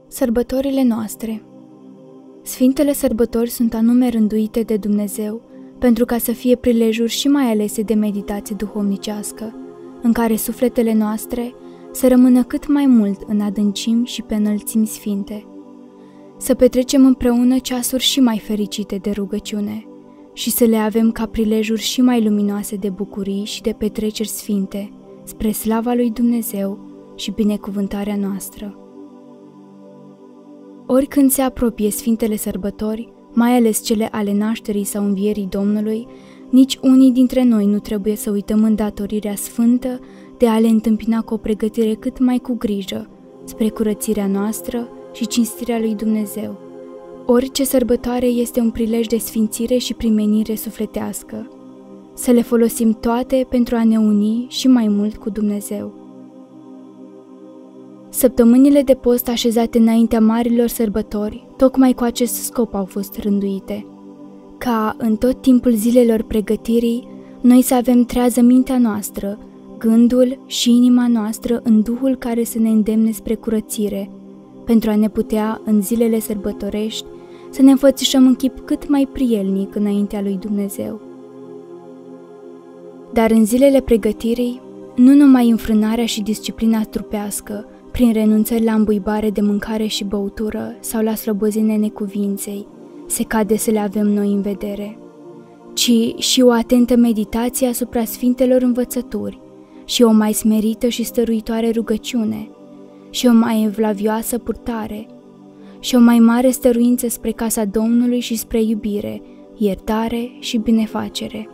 Sărbătorile noastre. Sfintele sărbători sunt anume rânduite de Dumnezeu pentru ca să fie prilejuri și mai alese de meditație duhovnicească, în care sufletele noastre să rămână cât mai mult în adâncimi și pe înălțimi sfinte. Să petrecem împreună ceasuri și mai fericite de rugăciune și să le avem ca prilejuri și mai luminoase de bucurii și de petreceri sfinte, spre slava lui Dumnezeu și binecuvântarea noastră. Oricând se apropie sfintele sărbători, mai ales cele ale nașterii sau învierii Domnului, nici unii dintre noi nu trebuie să uităm îndatorirea sfântă de a le întâmpina cu o pregătire cât mai cu grijă, spre curățirea noastră și cinstirea lui Dumnezeu. Orice sărbătoare este un prilej de sfințire și primenire sufletească. Să le folosim toate pentru a ne uni și mai mult cu Dumnezeu. Săptămânile de post așezate înaintea marilor sărbători, tocmai cu acest scop au fost rânduite. Ca, în tot timpul zilelor pregătirii, noi să avem trează mintea noastră, gândul și inima noastră în Duhul care să ne îndemne spre curățire, pentru a ne putea, în zilele sărbătorești, să ne înfățișăm în chip cât mai prielnic înaintea lui Dumnezeu. Dar în zilele pregătirii, nu numai înfrânarea și disciplina trupească, prin renunțări la îmbuibare de mâncare și băutură sau la slobozenia necuvinței, se cade să le avem noi în vedere, ci și o atentă meditație asupra sfintelor învățături și o mai smerită și stăruitoare rugăciune și o mai evlavioasă purtare și o mai mare stăruință spre casa Domnului și spre iubire, iertare și binefacere.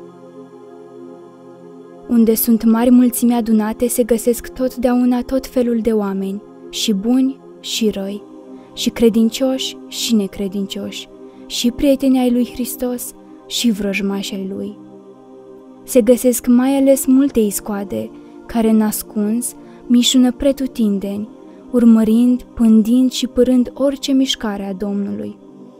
Unde sunt mari mulțimi adunate, se găsesc totdeauna tot felul de oameni, și buni și răi, și credincioși și necredincioși, și prieteni ai lui Hristos și vrăjmași ai lui. Se găsesc mai ales multe iscoade, care n-ascuns mișună pretutindeni, urmărind, pândind și pârând orice mișcare a Domnului.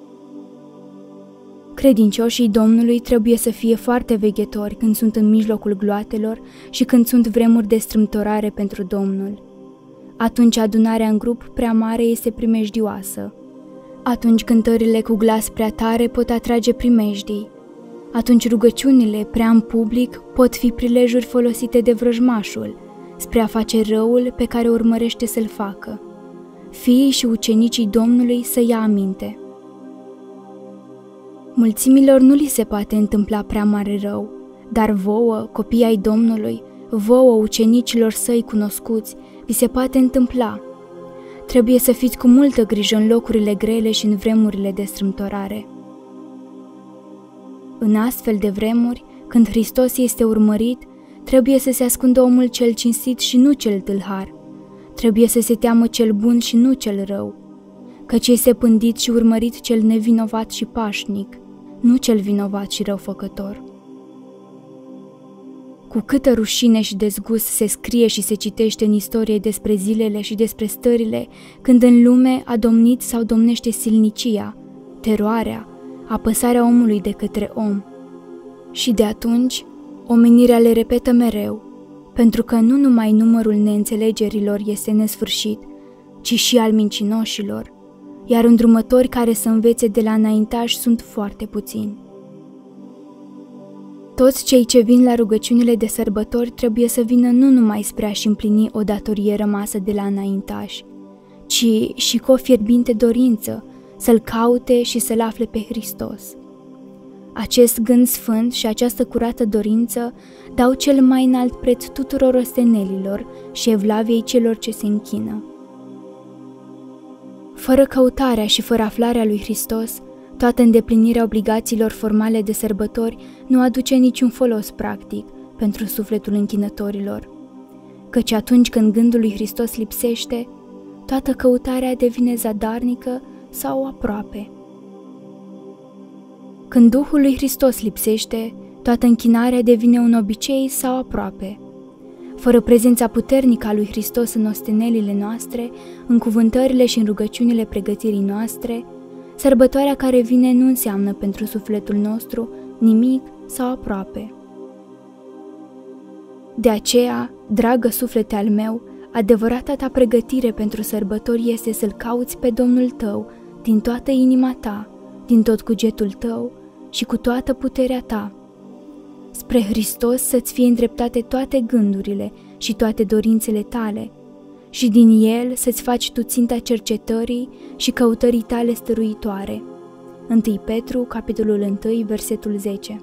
Credincioșii Domnului trebuie să fie foarte veghetori când sunt în mijlocul gloatelor și când sunt vremuri de strâmtorare pentru Domnul. Atunci adunarea în grup prea mare este primejdioasă. Atunci cântările cu glas prea tare pot atrage primejdii. Atunci rugăciunile prea în public pot fi prilejuri folosite de vrăjmașul, spre a face răul pe care urmărește să-l facă. Fiii și ucenicii Domnului să ia aminte. Mulțimilor nu li se poate întâmpla prea mare rău, dar vouă, copii ai Domnului, vouă, ucenicilor săi cunoscuți, vi se poate întâmpla. Trebuie să fiți cu multă grijă în locurile grele și în vremurile de strâmtorare. În astfel de vremuri, când Hristos este urmărit, trebuie să se ascundă omul cel cinstit și nu cel tâlhar. Trebuie să se teamă cel bun și nu cel rău, căci este pândit și urmărit cel nevinovat și pașnic, nu cel vinovat și răufăcător. Cu câtă rușine și dezgust se scrie și se citește în istorie despre zilele și despre stările când în lume a domnit sau domnește silnicia, teroarea, apăsarea omului de către om. Și de atunci, omenirea le repetă mereu, pentru că nu numai numărul neînțelegerilor este nesfârșit, ci și al mincinoșilor, iar îndrumători care să învețe de la înaintași sunt foarte puțini. Toți cei ce vin la rugăciunile de sărbători trebuie să vină nu numai spre a-și împlini o datorie rămasă de la înaintași, ci și cu o fierbinte dorință să-L caute și să-L afle pe Hristos. Acest gând sfânt și această curată dorință dau cel mai înalt preț tuturor ostenelilor și evlaviei celor ce se închină. Fără căutarea și fără aflarea lui Hristos, toată îndeplinirea obligațiilor formale de sărbători nu aduce niciun folos practic pentru sufletul închinătorilor, căci atunci când gândul lui Hristos lipsește, toată căutarea devine zadarnică sau aproape. Când Duhul lui Hristos lipsește, toată închinarea devine un obicei sau aproape. Fără prezența puternică a lui Hristos în ostenelile noastre, în cuvântările și în rugăciunile pregătirii noastre, sărbătoarea care vine nu înseamnă pentru sufletul nostru nimic sau aproape. De aceea, dragă suflete al meu, Adevărata ta pregătire pentru sărbători este să-L cauți pe Domnul tău din toată inima ta, din tot cugetul tău și cu toată puterea ta. Spre Hristos să-ți fie îndreptate toate gândurile și toate dorințele tale și din El să-ți faci tu ținta cercetării și căutării tale stăruitoare. 1 Petru, capitolul 1, versetul 10.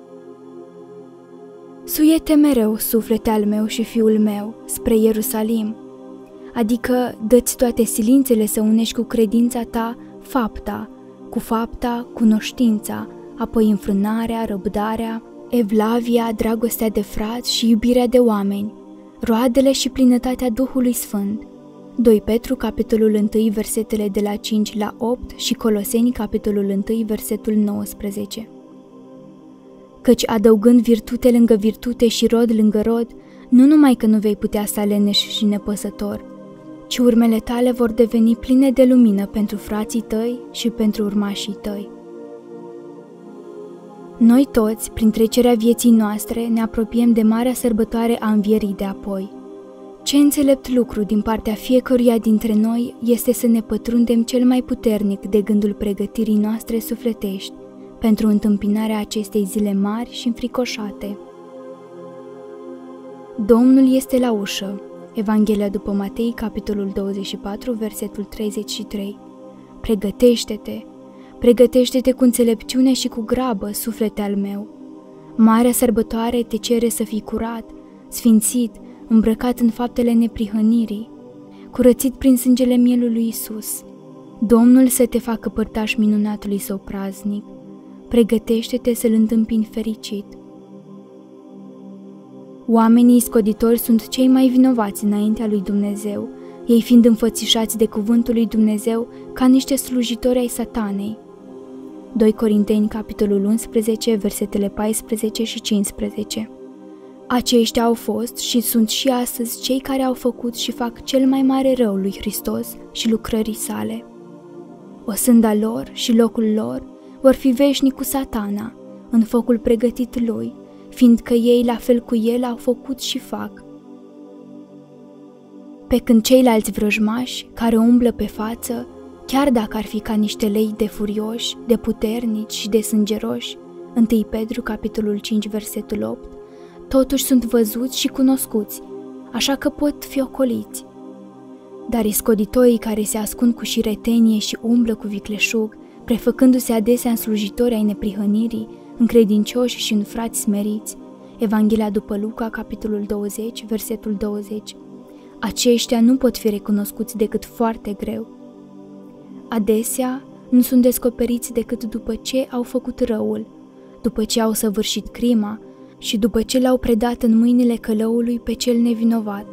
Suie-te mereu, suflete al meu și fiul meu, spre Ierusalim, adică dă-ți toate silințele să unești cu credința ta fapta, cu fapta cunoștința, apoi înfrânarea, răbdarea, evlavia, dragostea de frați și iubirea de oameni, roadele și plinătatea Duhului Sfânt. 2 Petru, capitolul 1, versetele de la 5 la 8 și Coloseni, capitolul 1, versetul 19. Căci adăugând virtute lângă virtute și rod lângă rod, nu numai că nu vei putea sta leneș și nepăsător, ci urmele tale vor deveni pline de lumină pentru frații tăi și pentru urmașii tăi. Noi toți, prin trecerea vieții noastre, ne apropiem de marea sărbătoare a învierii de apoi. Ce înțelept lucru din partea fiecăruia dintre noi este să ne pătrundem cel mai puternic de gândul pregătirii noastre sufletești pentru întâmpinarea acestei zile mari și înfricoșate. Domnul este la ușă. Evanghelia după Matei, capitolul 24, versetul 33. Pregătește-te! Pregătește-te cu înțelepciune și cu grabă, suflete al meu. Marea sărbătoare te cere să fii curat, sfințit, îmbrăcat în faptele neprihănirii, curățit prin sângele mielului Iisus. Domnul să te facă părtaș minunatului său praznic. Pregătește-te să-L întâmpini fericit. Oamenii scoditori sunt cei mai vinovați înaintea lui Dumnezeu, ei fiind înfățișați de cuvântul lui Dumnezeu ca niște slujitori ai Satanei. 2 Corinteni, capitolul 11, versetele 14 și 15. Aceștia au fost și sunt și astăzi cei care au făcut și fac cel mai mare rău lui Hristos și lucrării sale. Osânda lor și locul lor vor fi veșnic cu Satana, în focul pregătit lui, fiindcă ei, la fel cu el, au făcut și fac. Pe când ceilalți vrăjmași, care umblă pe față, chiar dacă ar fi ca niște lei de furioși, de puternici și de sângeroși, 1 Petru, capitolul 5, versetul 8, totuși sunt văzuți și cunoscuți, așa că pot fi ocoliți. Dar iscoditorii care se ascund cu șiretenie și umblă cu vicleșug, prefăcându-se adesea în slujitori ai neprihănirii, în credincioși și în frați smeriți, Evanghelia după Luca, capitolul 20, versetul 20, aceștia nu pot fi recunoscuți decât foarte greu. Adesea nu sunt descoperiți decât după ce au făcut răul, după ce au săvârșit crima și după ce l-au predat în mâinile călăului pe cel nevinovat.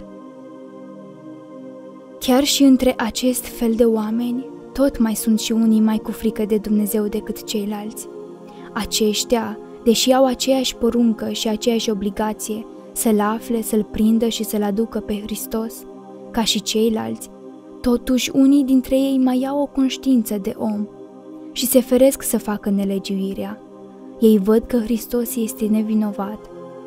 Chiar și între acest fel de oameni, tot mai sunt și unii mai cu frică de Dumnezeu decât ceilalți. Aceștia, deși au aceeași poruncă și aceeași obligație să-L afle, să-L prindă și să-L aducă pe Hristos, ca și ceilalți, totuși unii dintre ei mai au o conștiință de om și se feresc să facă nelegiuirea. Ei văd că Hristos este nevinovat.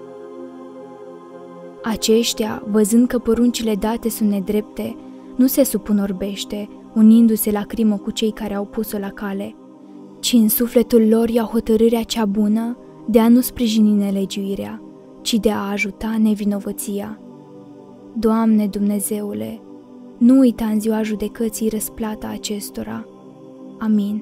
Aceștia, văzând că poruncile date sunt nedrepte, nu se supun orbește, unindu-se la crimă cu cei care au pus-o la cale, ci în sufletul lor iau hotărârea cea bună de a nu sprijini nelegiuirea, ci de a ajuta nevinovăția. Doamne Dumnezeule, nu uita în ziua judecății răsplata acestora. Amin.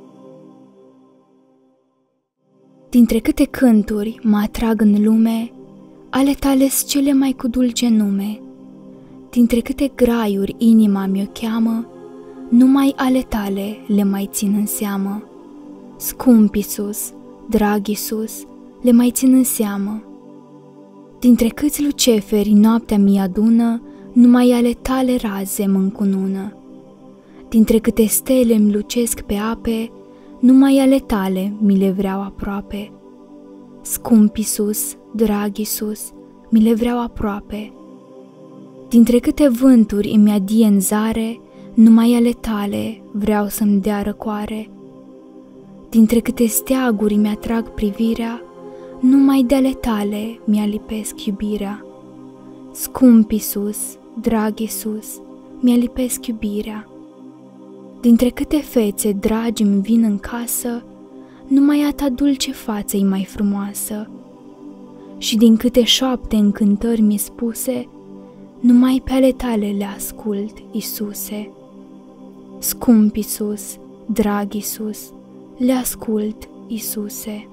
Dintre câte cânturi mă atrag în lume, ale tale-s cele mai cu dulce nume. Dintre câte graiuri inima mi-o cheamă, numai ale tale le mai țin în seamă. Scump Iisus, drag Iisus, le mai țin în seamă. Dintre câți luceferi noaptea mi adună, numai ale tale raze mă încunună. Dintre câte stele-mi lucesc pe ape, numai ale tale mi le vreau aproape. Scump Iisus, drag Iisus, mi le vreau aproape. Dintre câte vânturi îmi adie în zare, numai ale tale vreau să-mi dea răcoare. Dintre câte steaguri mi-atrag privirea, numai de ale tale mi-alipesc iubirea. Scump Iisus, drag Iisus, mi-a lipesc iubirea. Dintre câte fețe dragi îmi vin în casă, numai a ta dulce față-i mai frumoasă. Și din câte șoapte încântări mi spuse, numai pe ale tale le ascult, Iisuse. Scump Iisus, drag Iisus, le ascult, Iisuse.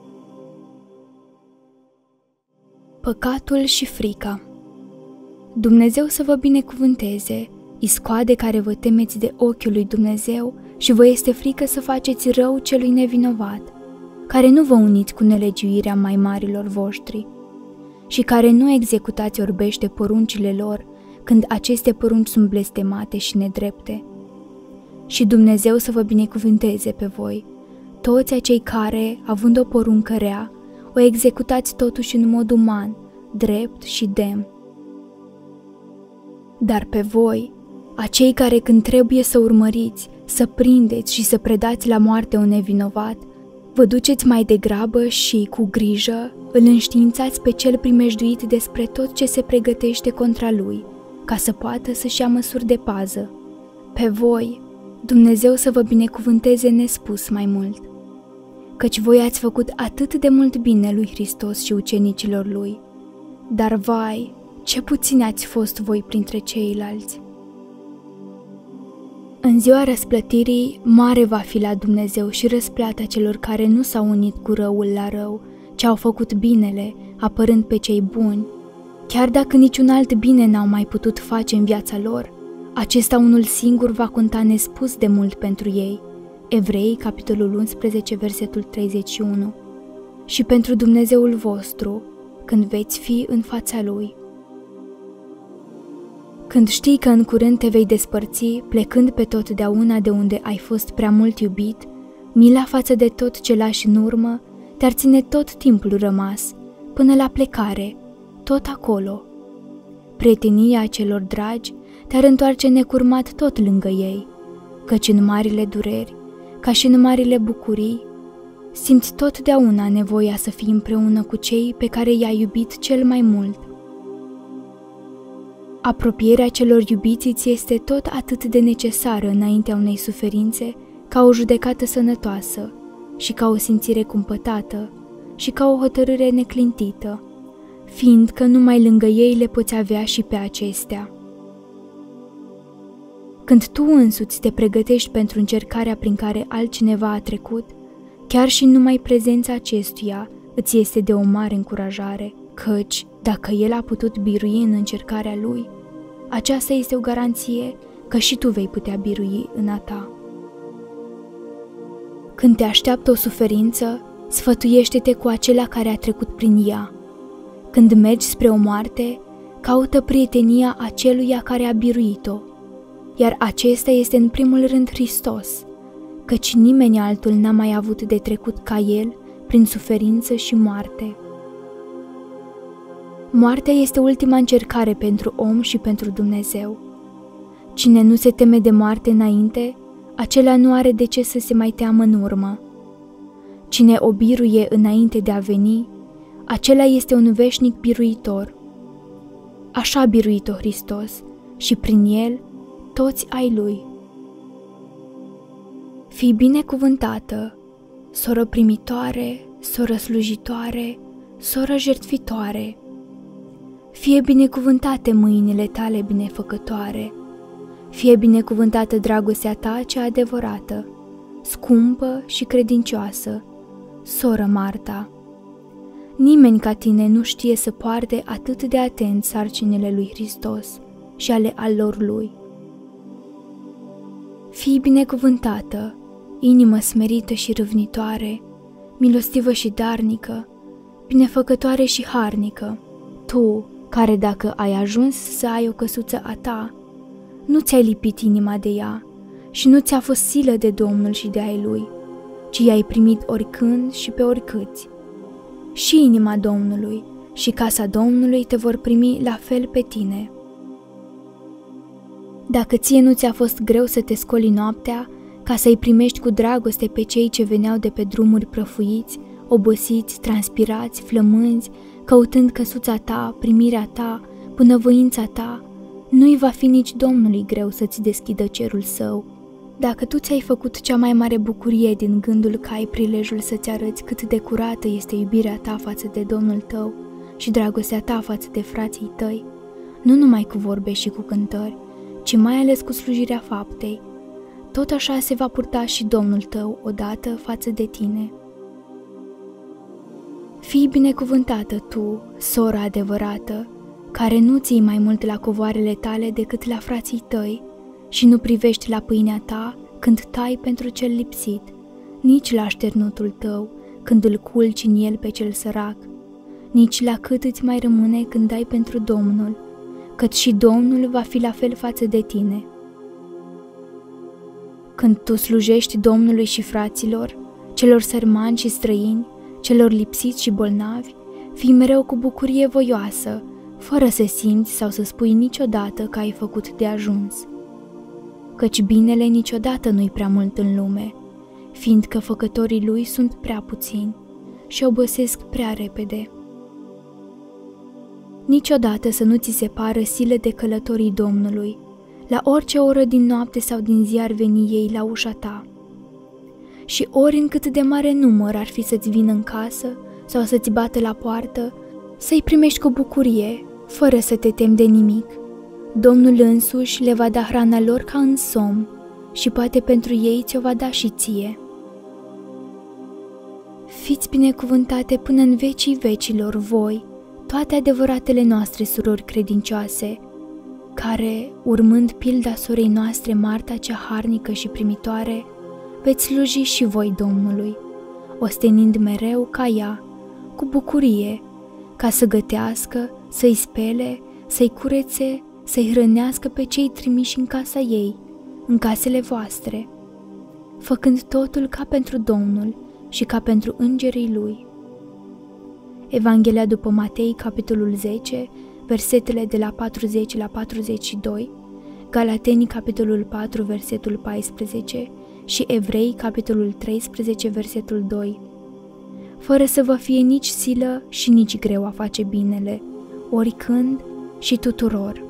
Păcatul și frica. Dumnezeu să vă binecuvânteze, iscoade care vă temeți de ochiul lui Dumnezeu și vă este frică să faceți rău celui nevinovat, care nu vă uniți cu nelegiuirea mai marilor voștri și care nu executați orbește poruncile lor când aceste porunci sunt blestemate și nedrepte. Și Dumnezeu să vă binecuvânteze pe voi, toți acei care, având o poruncă rea, o executați totuși în mod uman, drept și demn. Dar pe voi, acei care când trebuie să urmăriți, să prindeți și să predați la moarte un nevinovat, vă duceți mai degrabă și, cu grijă, îl înștiințați pe cel primejduit despre tot ce se pregătește contra lui, ca să poată să-și ia măsuri de pază. Pe voi, Dumnezeu să vă binecuvânteze nespus mai mult, căci voi ați făcut atât de mult bine lui Hristos și ucenicilor lui, dar vai, ce puțini ați fost voi printre ceilalți. În ziua răsplătirii, mare va fi la Dumnezeu și răsplata celor care nu s-au unit cu răul la rău, ci au făcut binele, apărând pe cei buni. Chiar dacă niciun alt bine n-au mai putut face în viața lor, acesta unul singur va conta nespus de mult pentru ei. Evrei, capitolul 11, versetul 31. Și pentru Dumnezeul vostru, când veți fi în fața Lui. Când știi că în curând te vei despărți, plecând pe totdeauna de unde ai fost prea mult iubit, mila față de tot ce lași în urmă te-ar ține tot timpul rămas, până la plecare, tot acolo. Prietenia celor dragi te-ar întoarce necurmat tot lângă ei, căci în marile dureri, ca și în marile bucurii, simți totdeauna nevoia să fii împreună cu cei pe care i-ai iubit cel mai mult. Apropierea celor iubiți ți este tot atât de necesară înaintea unei suferințe ca o judecată sănătoasă și ca o simțire cumpătată și ca o hotărâre neclintită, fiindcă numai lângă ei le poți avea și pe acestea. Când tu însuți te pregătești pentru încercarea prin care altcineva a trecut, chiar și numai prezența acestuia îți este de o mare încurajare, căci, dacă el a putut birui în încercarea lui, aceasta este o garanție că și tu vei putea birui în a ta. Când te așteaptă o suferință, sfătuiește-te cu acela care a trecut prin ea. Când mergi spre o moarte, caută prietenia aceluia care a biruit-o, iar acesta este în primul rând Hristos, căci nimeni altul n-a mai avut de trecut ca El prin suferință și moarte. Moartea este ultima încercare pentru om și pentru Dumnezeu. Cine nu se teme de moarte înainte, acela nu are de ce să se mai teamă în urmă. Cine o biruie înainte de a veni, acela este un veșnic biruitor. Așa a biruit-o Hristos și prin El toți ai Lui. Fii binecuvântată, soră primitoare, soră slujitoare, soră jertfitoare. Fie binecuvântate mâinile tale binefăcătoare, fie binecuvântată dragostea ta cea adevărată, scumpă și credincioasă, soră Marta. Nimeni ca tine nu știe să poarte atât de atent sarcinile lui Hristos și ale alor lui. Fii binecuvântată, inimă smerită și râvnitoare, milostivă și darnică, binefăcătoare și harnică, tu, care dacă ai ajuns să ai o căsuță a ta, nu ți-ai lipit inima de ea și nu ți-a fost silă de Domnul și de ai Lui, ci i-ai primit oricând și pe oricâți. Și inima Domnului și casa Domnului te vor primi la fel pe tine. Dacă ție nu ți-a fost greu să te scoli noaptea, ca să-i primești cu dragoste pe cei ce veneau de pe drumuri prăfuiți, obosiți, transpirați, flămânzi, căutând căsuța ta, primirea ta, bunăvoința ta, Nu-i va fi nici Domnului greu să-ți deschidă cerul său. Dacă tu ți-ai făcut cea mai mare bucurie din gândul că ai prilejul să-ți arăți cât de curată este iubirea ta față de Domnul tău și dragostea ta față de frații tăi, nu numai cu vorbe și cu cântări, ci mai ales cu slujirea faptei, tot așa se va purta și Domnul tău odată față de tine. Fii binecuvântată tu, sora adevărată, care nu ții mai mult la covoarele tale decât la frații tăi și nu privești la pâinea ta când tai pentru cel lipsit, nici la așternutul tău când îl culci în el pe cel sărac, nici la cât îți mai rămâne când dai pentru Domnul, căci și Domnul va fi la fel față de tine. Când tu slujești Domnului și fraților, celor sărmani și străini, celor lipsiți și bolnavi, fii mereu cu bucurie voioasă, fără să simți sau să spui niciodată că ai făcut de ajuns. Căci binele niciodată nu-i prea mult în lume, fiindcă făcătorii lui sunt prea puțini și obosesc prea repede. Niciodată să nu ți se pară sile de călătorii Domnului, la orice oră din noapte sau din zi ar veni ei la ușa ta. Și ori în cât de mare număr ar fi să-ți vină în casă sau să-ți bată la poartă, să-i primești cu bucurie, fără să te temi de nimic. Domnul însuși le va da hrana lor ca în somn și poate pentru ei ți-o va da și ție. Fiți binecuvântate până în vecii vecilor voi, toate adevăratele noastre surori credincioase, care, urmând pilda sorei noastre Marta cea harnică și primitoare, veți sluji și voi Domnului, ostenind mereu ca ea, cu bucurie, ca să gătească, să-i spele, să-i curețe, să-i hrănească pe cei trimiși în casa ei, în casele voastre, făcând totul ca pentru Domnul și ca pentru îngerii lui. Evanghelia după Matei, capitolul 10, versetele de la 40 la 42, Galateni, capitolul 4, versetul 14 și Evrei, capitolul 13, versetul 2. Fără să vă fie nici silă și nici greu a face binele, oricând și tuturor.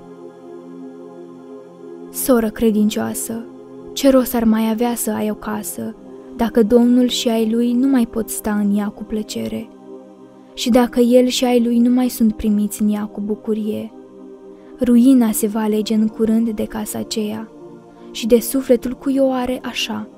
Soră credincioasă, ce rost ar mai avea să ai o casă, dacă Domnul și ai lui nu mai pot sta în ea cu plăcere, și dacă el și ai lui nu mai sunt primiți în ea cu bucurie? Ruina se va alege în curând de casa aceea și de sufletul cui o are așa.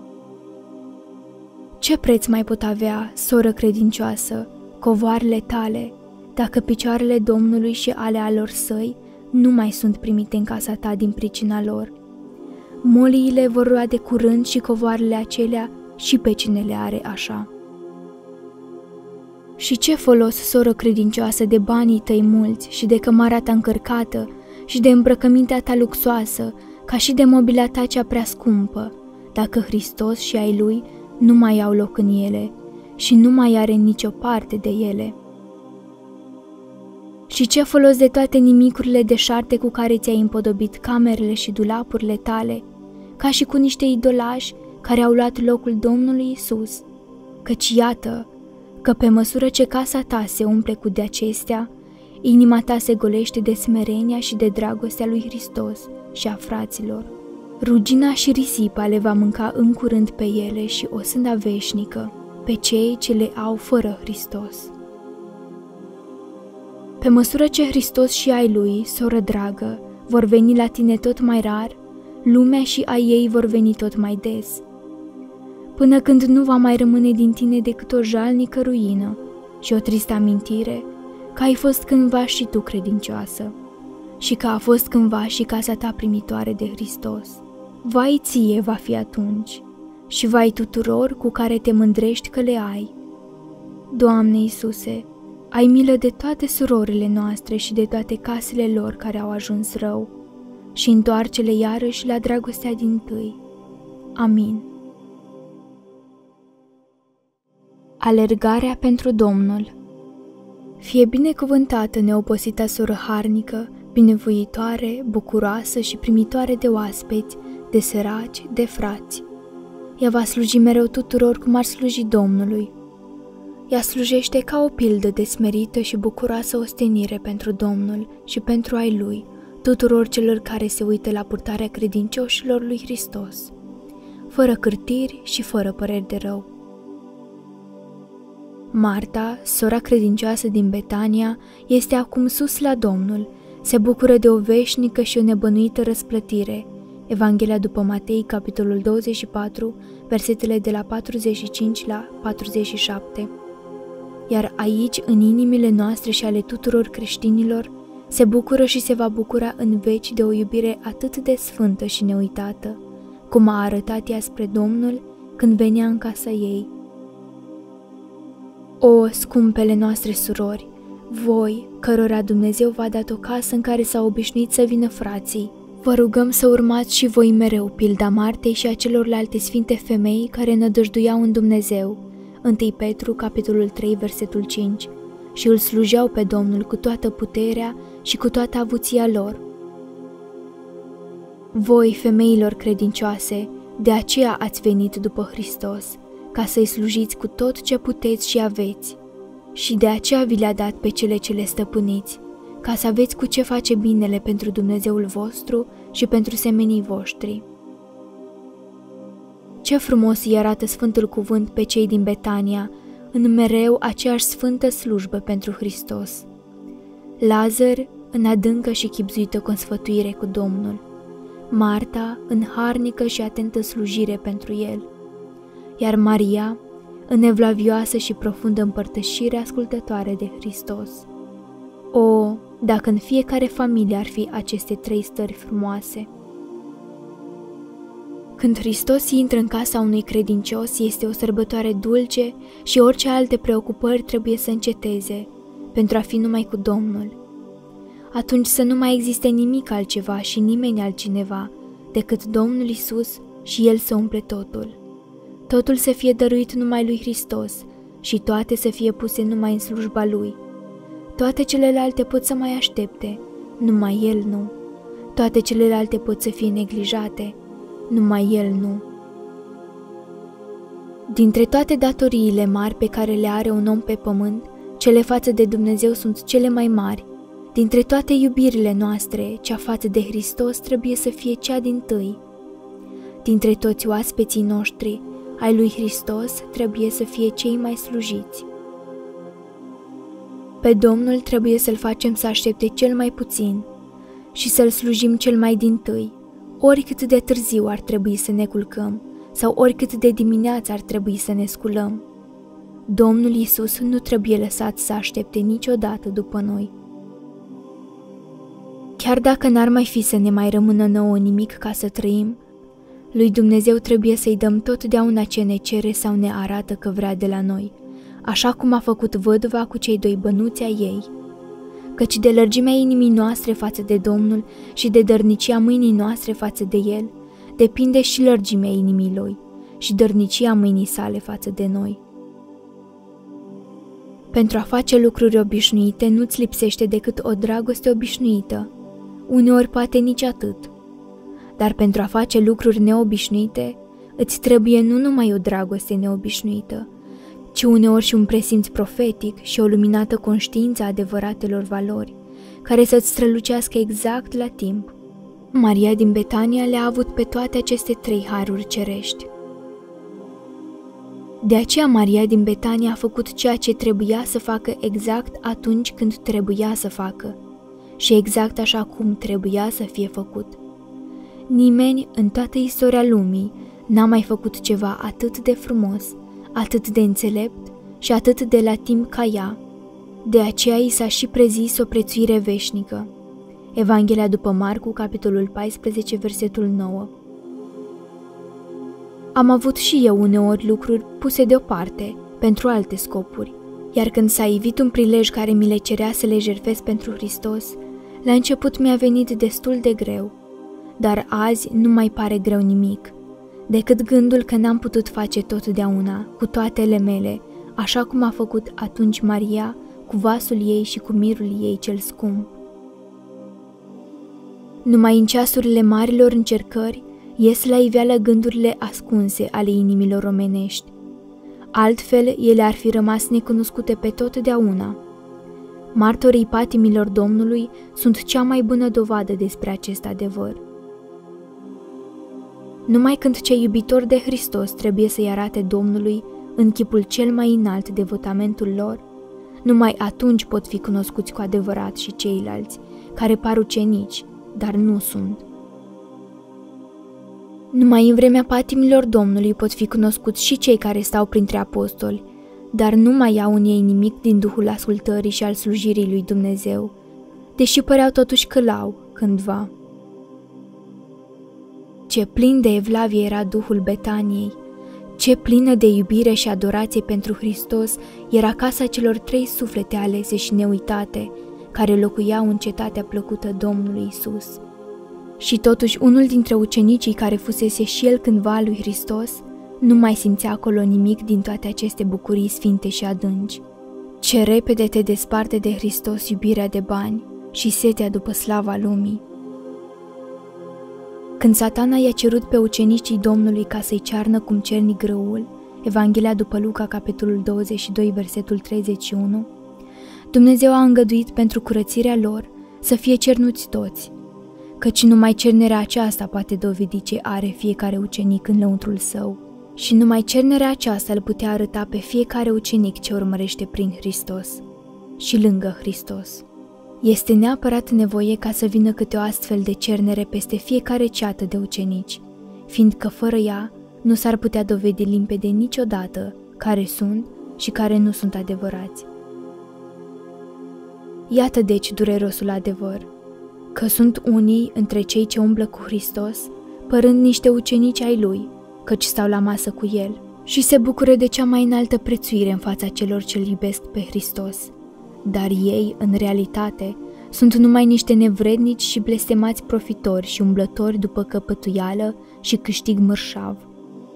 Ce preț mai pot avea, soră credincioasă, covoarele tale, dacă picioarele Domnului și ale alor săi nu mai sunt primite în casa ta din pricina lor? Moliile vor lua de curând și covoarele acelea și pe cine le are așa. Și ce folos, soră credincioasă, de banii tăi mulți și de cămara ta încărcată și de îmbrăcămintea ta luxoasă, ca și de mobila ta cea prea scumpă, dacă Hristos și ai lui nu mai au loc în ele și nu mai are nicio parte de ele? Și ce folos de toate nimicurile deșarte cu care ți-ai împodobit camerele și dulapurile tale, ca și cu niște idolași care au luat locul Domnului Isus? Căci iată că pe măsură ce casa ta se umple cu de acestea, inima ta se golește de smerenia și de dragostea lui Hristos și a fraților. Rugina și risipa le va mânca în curând pe ele și o sânda veșnică pe cei ce le au fără Hristos. Pe măsură ce Hristos și ai lui, soră dragă, vor veni la tine tot mai rar, lumea și ai ei vor veni tot mai des, până când nu va mai rămâne din tine decât o jalnică ruină și o tristă amintire că ai fost cândva și tu credincioasă și că a fost cândva și casa ta primitoare de Hristos. Vai ție va fi atunci și vai tuturor cu care te mândrești că le ai. Doamne Iisuse, ai milă de toate surorile noastre și de toate casele lor care au ajuns rău și întoarce-le iarăși la dragostea dintâi. Amin. Alergarea pentru Domnul. Fie binecuvântată neoposita soră harnică, binevoitoare, bucuroasă și primitoare de oaspeți, de săraci, de frați. Ea va sluji mereu tuturor cum ar sluji Domnului. Ea slujește ca o pildă de smerită și bucuroasă ostenire pentru Domnul și pentru ai lui, tuturor celor care se uită la purtarea credincioșilor lui Hristos, fără cârtiri și fără păreri de rău. Marta, sora credincioasă din Betania, este acum sus la Domnul, se bucură de o veșnică și o nebănuită răsplătire. Evanghelia după Matei, capitolul 24, versetele de la 45 la 47. Iar aici, în inimile noastre și ale tuturor creștinilor, se bucură și se va bucura în veci de o iubire atât de sfântă și neuitată, cum a arătat ea spre Domnul când venea în casa ei. O, scumpele noastre surori, voi, cărora Dumnezeu v-a dat o casă în care s-au obișnuit să vină frații, vă rugăm să urmați și voi mereu pilda Martei și a celorlalte sfinte femei care nădăjduiau în Dumnezeu, 1 Petru, capitolul 3, versetul 5, și îl slujeau pe Domnul cu toată puterea și cu toată avuția lor. Voi, femeilor credincioase, de aceea ați venit după Hristos, ca să-i slujiți cu tot ce puteți și aveți, și de aceea vi le-a dat pe cele ce le stăpâniți, ca să aveți cu ce face binele pentru Dumnezeul vostru și pentru semenii voștri. Ce frumos îi arată Sfântul Cuvânt pe cei din Betania, în mereu aceeași sfântă slujbă pentru Hristos. Lazar în adâncă și chibzuită consfătuire cu Domnul, Marta în harnică și atentă slujire pentru El, iar Maria în evlavioasă și profundă împărtășire ascultătoare de Hristos. O, dacă în fiecare familie ar fi aceste trei stări frumoase! Când Hristos intră în casa unui credincios, este o sărbătoare dulce și orice alte preocupări trebuie să înceteze pentru a fi numai cu Domnul. Atunci să nu mai existe nimic altceva și nimeni altcineva decât Domnul Iisus și El să umple totul. Totul să fie dăruit numai lui Hristos și toate să fie puse numai în slujba Lui. Toate celelalte pot să mai aștepte, numai El nu. Toate celelalte pot să fie neglijate, numai El nu. Dintre toate datoriile mari pe care le are un om pe pământ, cele față de Dumnezeu sunt cele mai mari. Dintre toate iubirile noastre, cea față de Hristos trebuie să fie cea dintâi. Dintre toți oaspeții noștri, ai lui Hristos trebuie să fie cei mai slujiți. Pe Domnul trebuie să-L facem să aștepte cel mai puțin și să-L slujim cel mai dintâi, oricât de târziu ar trebui să ne culcăm sau oricât de dimineață ar trebui să ne sculăm. Domnul Iisus nu trebuie lăsat să aștepte niciodată după noi. Chiar dacă n-ar mai fi să ne mai rămână nouă nimic ca să trăim, lui Dumnezeu trebuie să-i dăm totdeauna ce ne cere sau ne arată că vrea de la noi, așa cum a făcut văduva cu cei doi bănuți ai ei. Căci de lărgimea inimii noastre față de Domnul și de dărnicia mâinii noastre față de El, depinde și lărgimea inimii Lui și dărnicia mâinii sale față de noi. Pentru a face lucruri obișnuite nu-ți lipsește decât o dragoste obișnuită, uneori poate nici atât. Dar pentru a face lucruri neobișnuite, îți trebuie nu numai o dragoste neobișnuită, ci uneori și un presimț profetic și o luminată conștiință a adevăratelor valori, care să-ți strălucească exact la timp. Maria din Betania le-a avut pe toate aceste trei haruri cerești. De aceea Maria din Betania a făcut ceea ce trebuia să facă exact atunci când trebuia să facă și exact așa cum trebuia să fie făcut. Nimeni în toată istoria lumii n-a mai făcut ceva atât de frumos, atât de înțelept și atât de la timp ca ea. De aceea i s-a și prezis o prețuire veșnică. Evanghelia după Marcu, capitolul 14, versetul 9. Am avut și eu uneori lucruri puse deoparte pentru alte scopuri, iar când s-a ivit un prilej care mi le cerea să le jertfesc pentru Hristos, la început mi-a venit destul de greu, dar azi nu mai pare greu nimic, decât gândul că n-am putut face totdeauna, cu toatele mele, așa cum a făcut atunci Maria, cu vasul ei și cu mirul ei cel scump. Numai în ceasurile marilor încercări ies la iveală gândurile ascunse ale inimilor omenești. Altfel, ele ar fi rămas necunoscute pe totdeauna. Martorii patimilor Domnului sunt cea mai bună dovadă despre acest adevăr. Numai când cei iubitori de Hristos trebuie să-i arate Domnului în chipul cel mai înalt devotamentul lor, numai atunci pot fi cunoscuți cu adevărat și ceilalți, care par ucenici, dar nu sunt. Numai în vremea patimilor Domnului pot fi cunoscuți și cei care stau printre apostoli, dar nu mai au în ei nimic din duhul ascultării și al slujirii lui Dumnezeu, deși păreau totuși că l-au cândva. Ce plin de evlavie era duhul Betaniei, ce plină de iubire și adorație pentru Hristos era casa celor 3 suflete alese și neuitate, care locuiau în cetatea plăcută Domnului Isus. Și totuși unul dintre ucenicii care fusese și el cândva lui Hristos nu mai simțea acolo nimic din toate aceste bucurii sfinte și adânci. Ce repede te desparte de Hristos iubirea de bani și setea după slava lumii. Când Satana i-a cerut pe ucenicii Domnului ca să-i cearnă cum cerni grâul, Evanghelia după Luca, capitolul 22, versetul 31, Dumnezeu a îngăduit pentru curățirea lor să fie cernuți toți, căci numai cernerea aceasta poate dovedi ce are fiecare ucenic în lăuntrul său și numai cernerea aceasta îl putea arăta pe fiecare ucenic ce urmărește prin Hristos și lângă Hristos. Este neapărat nevoie ca să vină câte o astfel de cernere peste fiecare ceată de ucenici, fiindcă fără ea nu s-ar putea dovedi limpede niciodată care sunt și care nu sunt adevărați. Iată deci durerosul adevăr, că sunt unii între cei ce umblă cu Hristos, părând niște ucenici ai Lui, căci stau la masă cu El și se bucură de cea mai înaltă prețuire în fața celor ce-L iubesc pe Hristos. Dar ei, în realitate, sunt numai niște nevrednici și blestemați profitori și umblători după căpătuială și câștig mărșav.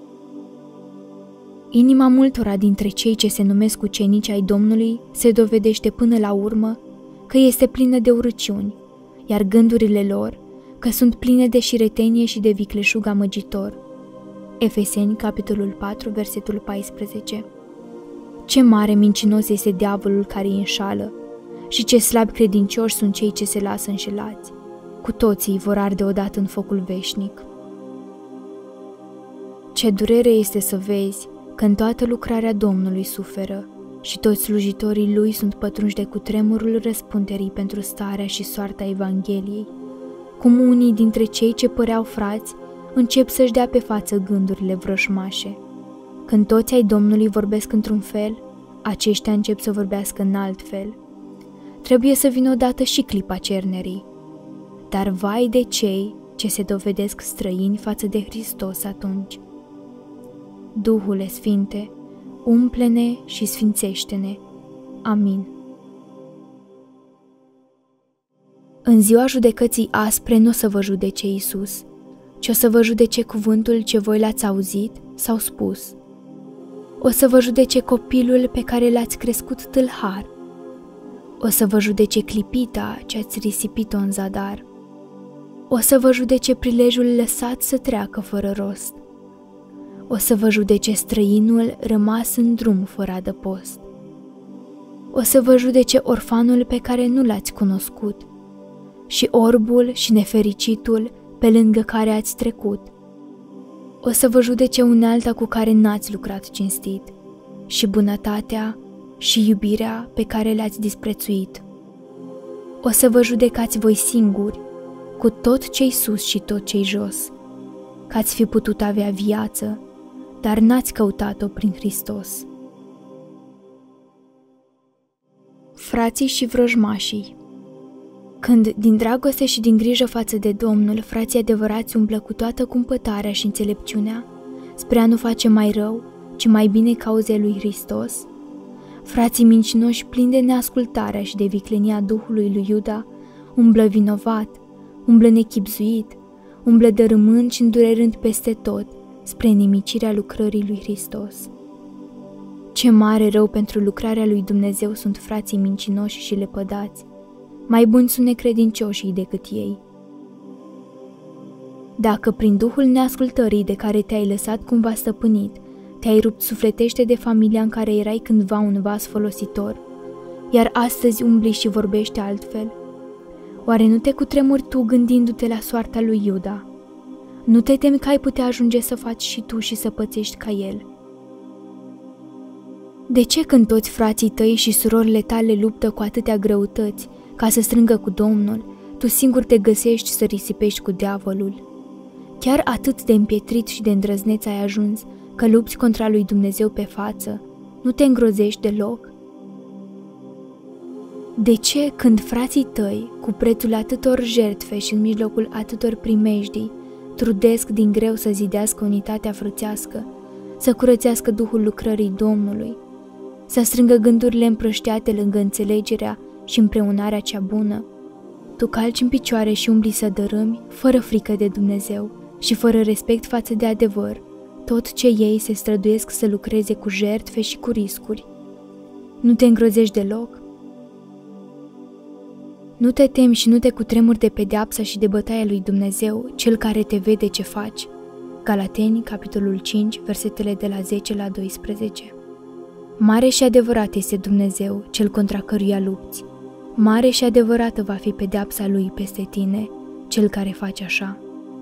Inima multora dintre cei ce se numesc ucenici ai Domnului se dovedește până la urmă că este plină de urăciuni, iar gândurile lor că sunt pline de șiretenie și de vicleșug amăgitor. Efeseni, capitolul 4, versetul 14. Ce mare mincinos este diavolul care îi înșală și ce slabi credincioși sunt cei ce se lasă înșelați. Cu toții vor arde odată în focul veșnic. Ce durere este să vezi că în toată lucrarea Domnului suferă și toți slujitorii Lui sunt pătrunși de cutremurul răspunderii pentru starea și soarta Evangheliei, cum unii dintre cei ce păreau frați încep să-și dea pe față gândurile vrășmașe. Când toți ai Domnului vorbesc într-un fel, aceștia încep să vorbească în alt fel. Trebuie să vină odată și clipa cernerii. Dar vai de cei ce se dovedesc străini față de Hristos atunci. Duhule Sfinte, umple-ne și sfințește-ne. Amin. În ziua judecății aspre nu o să vă judece Iisus, ci o să vă judece cuvântul ce voi l-ați auzit sau spus. O să vă judece copilul pe care l-ați crescut tâlhar. O să vă judece clipita ce ați risipit-o în zadar. O să vă judece prilejul lăsat să treacă fără rost. O să vă judece străinul rămas în drum fără adăpost. O să vă judece orfanul pe care nu l-ați cunoscut și orbul și nefericitul pe lângă care ați trecut. O să vă judece unealta cu care n-ați lucrat cinstit și bunătatea și iubirea pe care le-ați disprețuit. O să vă judecați voi singuri cu tot ce-i sus și tot ce-i jos, că ați fi putut avea viață, dar n-ați căutat-o prin Hristos. Frații și vrăjmașii. Când, din dragoste și din grijă față de Domnul, frații adevărați umblă cu toată cumpătarea și înțelepciunea, spre a nu face mai rău, ci mai bine cauzei lui Hristos, frații mincinoși plini de neascultarea și de viclenia Duhului lui Iuda, umblă vinovat, umblă nechibzuit, umblă dărâmând și îndurerând peste tot, spre nimicirea lucrării lui Hristos. Ce mare rău pentru lucrarea lui Dumnezeu sunt frații mincinoși și lepădați, mai buni sunt necredincioșii decât ei. Dacă prin duhul neascultării de care te-ai lăsat cumva stăpânit, te-ai rupt sufletește de familia în care erai cândva un vas folositor, iar astăzi umbli și vorbești altfel? Oare nu te cutremuri tu gândindu-te la soarta lui Iuda? Nu te temi că ai putea ajunge să faci și tu și să pățești ca el? De ce când toți frații tăi și surorile tale luptă cu atâtea greutăți ca să strângă cu Domnul, tu singur te găsești să risipești cu diavolul? Chiar atât de împietrit și de îndrăzneț ai ajuns că lupți contra lui Dumnezeu pe față? Nu te îngrozești deloc? De ce, când frații tăi, cu prețul atâtor jertfe și în mijlocul atâtor primejdii, trudesc din greu să zidească unitatea frățească, să curățească duhul lucrării Domnului, să strângă gândurile împrăștiate lângă înțelegerea și împreunarea cea bună, tu calci în picioare și umbli să dărâmi, fără frică de Dumnezeu și fără respect față de adevăr, tot ce ei se străduiesc să lucreze cu jertfe și cu riscuri. Nu te îngrozești deloc? Nu te temi și nu te cutremuri de pedeapsa și de bătaia lui Dumnezeu, Cel care te vede ce faci. Galateni, capitolul 5, versetele de la 10 la 12. Mare și adevărat este Dumnezeu, Cel contra căruia lupți. Mare și adevărată va fi pedeapsa Lui peste tine, Cel care face așa.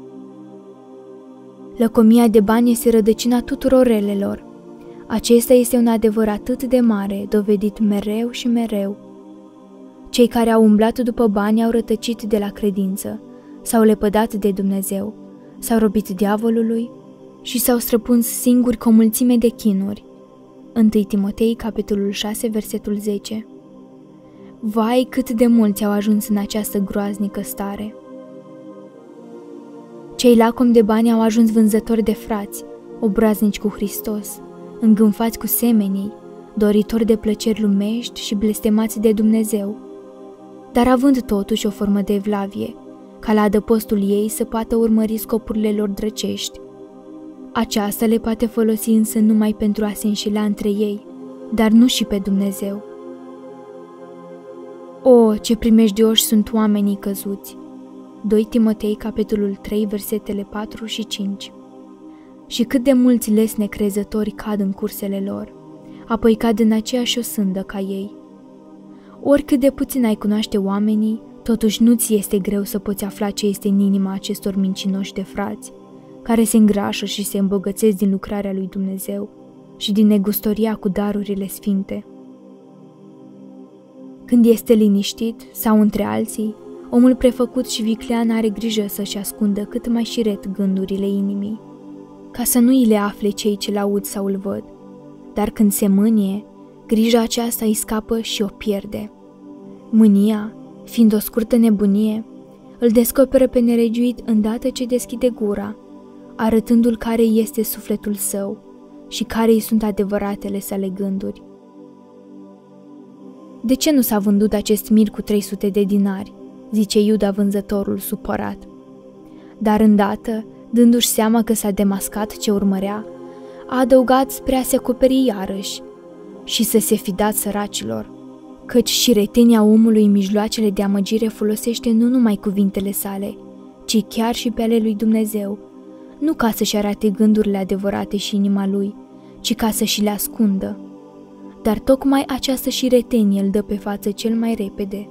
Lăcomia de bani este rădăcina tuturor relelor. Acesta este un adevăr atât de mare, dovedit mereu și mereu. Cei care au umblat după bani au rătăcit de la credință, s-au lepădat de Dumnezeu, s-au robit diavolului și s-au străpuns singuri cu o mulțime de chinuri. 1 Timotei, capitolul 6, versetul 10. Vai, cât de mulți au ajuns în această groaznică stare! Cei lacomi de bani au ajuns vânzători de frați, obraznici cu Hristos, îngânfați cu semenii, doritori de plăceri lumești și blestemați de Dumnezeu, dar având totuși o formă de evlavie, ca la adăpostul ei să poată urmări scopurile lor drăcești. Aceasta le poate folosi însă numai pentru a se înșela între ei, dar nu și pe Dumnezeu. O, ce primejdioși sunt oamenii căzuți! 2 Timotei, capitolul 3, versetele 4 și 5. Și cât de mulți lesne crezători cad în cursele lor, apoi cad în aceeași osândă ca ei. Oricât de puțin ai cunoaște oamenii, totuși nu ți este greu să poți afla ce este în inima acestor mincinoși de frați, care se îngrașă și se îmbogățesc din lucrarea lui Dumnezeu și din negustoria cu darurile sfinte. Când este liniștit sau între alții, omul prefăcut și viclean are grijă să-și ascundă cât mai șiret gândurile inimii, ca să nu îi le afle cei ce l-aud sau îl văd, dar când se mânie, grija aceasta îi scapă și o pierde. Mânia, fiind o scurtă nebunie, îl descoperă pe neregiuit îndată ce deschide gura, arătându-l care este sufletul său și care îi sunt adevăratele sale gânduri. De ce nu s-a vândut acest mir cu 300 de dinari? Zice Iuda vânzătorul supărat. Dar îndată, dându-și seama că s-a demascat ce urmărea, a adăugat spre a se acoperi iarăși și să se fi dat săracilor, căci și retenia omului în mijloacele de amăgire folosește nu numai cuvintele sale, ci chiar și pe ale lui Dumnezeu, nu ca să-și arate gândurile adevărate și inima lui, ci ca să și le ascundă. Dar tocmai această și retenie îl dă pe față cel mai repede.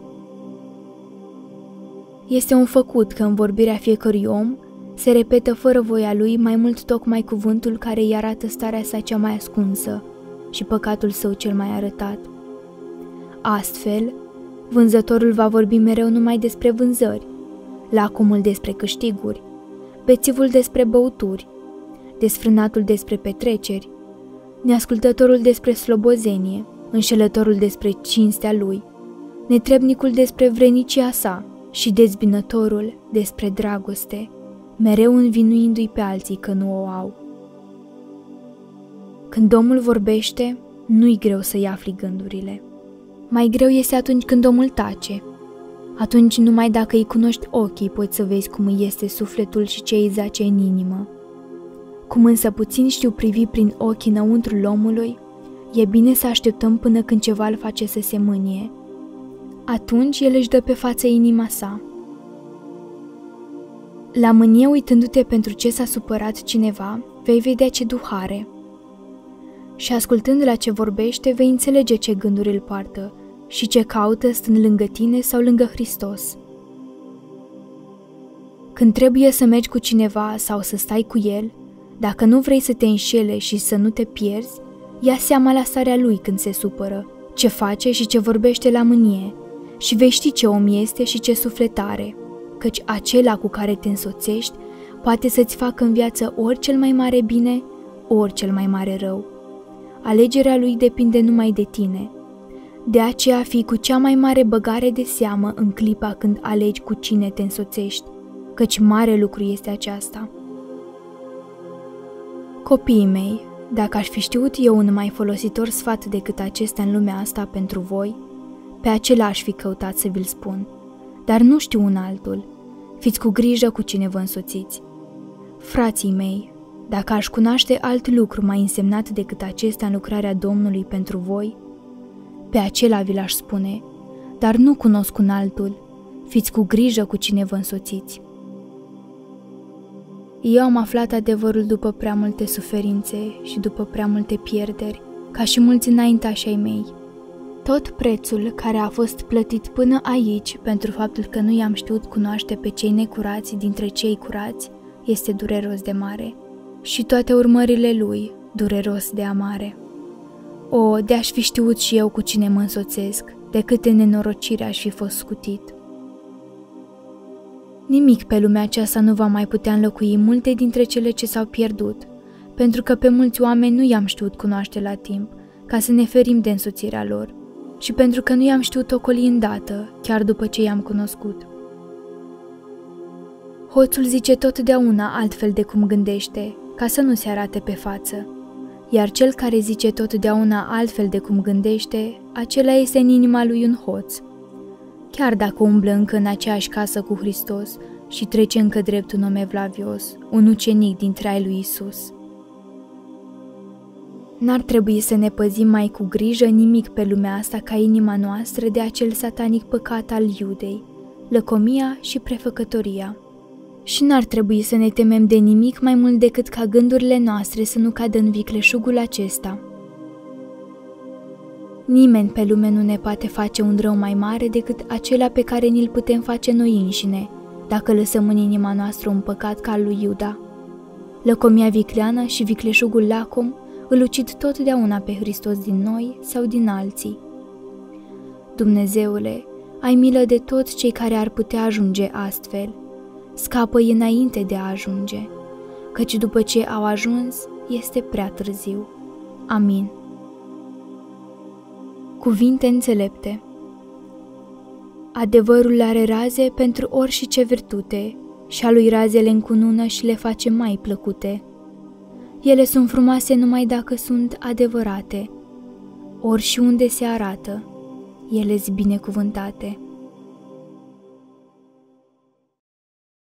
Este un făcut că în vorbirea fiecărui om se repetă fără voia lui mai mult tocmai cuvântul care îi arată starea sa cea mai ascunsă și păcatul său cel mai arătat. Astfel, vânzătorul va vorbi mereu numai despre vânzări, lacomul despre câștiguri, bețivul despre băuturi, desfrânatul despre petreceri, neascultătorul despre slobozenie, înșelătorul despre cinstea lui, netrebnicul despre vrenicia sa și dezbinătorul despre dragoste, mereu învinuindu-i pe alții că nu o au. Când omul vorbește, nu-i greu să-i afli gândurile. Mai greu este atunci când omul tace. Atunci numai dacă îi cunoști ochii poți să vezi cum îi este sufletul și ce îi zace în inimă. Cum însă puțin știu privi prin ochii înăuntrul omului, e bine să așteptăm până când ceva îl face să se mânie. Atunci el își dă pe față inima sa. La mânie, uitându-te pentru ce s-a supărat cineva, vei vedea ce duh are. Și ascultând la ce vorbește, vei înțelege ce gânduri îl poartă și ce caută stând lângă tine sau lângă Hristos. Când trebuie să mergi cu cineva sau să stai cu el, dacă nu vrei să te înșele și să nu te pierzi, ia seama la starea lui când se supără, ce face și ce vorbește la mânie, și vei ști ce om este și ce suflet are, căci acela cu care te însoțești poate să-ți facă în viață ori cel mai mare bine, ori cel mai mare rău. Alegerea lui depinde numai de tine. De aceea fii cu cea mai mare băgare de seamă în clipa când alegi cu cine te însoțești, căci mare lucru este aceasta. Copiii mei, dacă aș fi știut eu un mai folositor sfat decât acesta în lumea asta pentru voi, pe acela aș fi căutat să vi-l spun, dar nu știu un altul. Fiți cu grijă cu cine vă însoțiți. Frații mei, dacă aș cunoaște alt lucru mai însemnat decât acesta în lucrarea Domnului pentru voi, pe acela vi l-aș spune, dar nu cunosc un altul. Fiți cu grijă cu cine vă însoțiți. Eu am aflat adevărul după prea multe suferințe și după prea multe pierderi, ca și mulți înaintași ai mei. Tot prețul care a fost plătit până aici pentru faptul că nu i-am știut cunoaște pe cei necurați dintre cei curați este dureros de mare și toate urmările lui dureros de amare. O, de-aș fi știut și eu cu cine mă însoțesc, de câte nenorocire aș fi fost scutit. Nimic pe lumea aceasta nu va mai putea înlocui multe dintre cele ce s-au pierdut, pentru că pe mulți oameni nu i-am știut cunoaște la timp, ca să ne ferim de însoțirea lor, și pentru că nu i-am știut ocoli îndată, chiar după ce i-am cunoscut. Hoțul zice totdeauna altfel de cum gândește, ca să nu se arate pe față, iar cel care zice totdeauna altfel de cum gândește, acela este în inima lui un hoț. Chiar dacă umblă încă în aceeași casă cu Hristos și trece încă drept un om evlavios, un ucenic dintre ai lui Isus. N-ar trebui să ne păzim mai cu grijă nimic pe lumea asta ca inima noastră de acel satanic păcat al Iudei, lăcomia și prefăcătoria. Și n-ar trebui să ne temem de nimic mai mult decât ca gândurile noastre să nu cadă în vicleșugul acesta. Nimeni pe lume nu ne poate face un rău mai mare decât acela pe care ni-l putem face noi înșine, dacă lăsăm în inima noastră un păcat ca al lui Iuda. Lăcomia vicleană și vicleșugul lacom îl ucid totdeauna pe Hristos din noi sau din alții. Dumnezeule, ai milă de toți cei care ar putea ajunge astfel. Scapă-i înainte de a ajunge, căci după ce au ajuns, este prea târziu. Amin. Cuvinte înțelepte. Adevărul are raze pentru orice virtute, și a lui razele încunună și le face mai plăcute. Ele sunt frumoase numai dacă sunt adevărate. Ori și unde se arată, ele-s binecuvântate.